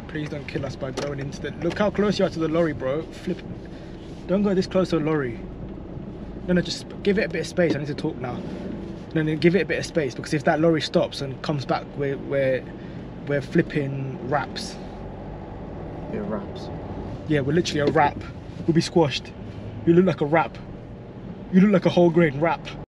Please don't kill us by going into the... Look how close you are to the lorry, bro. Flip. Don't go this close to the lorry. No, just give it a bit of space. I need to talk now. No, give it a bit of space, because if that lorry stops and comes back, we're flipping wraps. Yeah, wraps. Yeah, we're literally a wrap. We'll be squashed. You look like a wrap. You look like a whole grain wrap.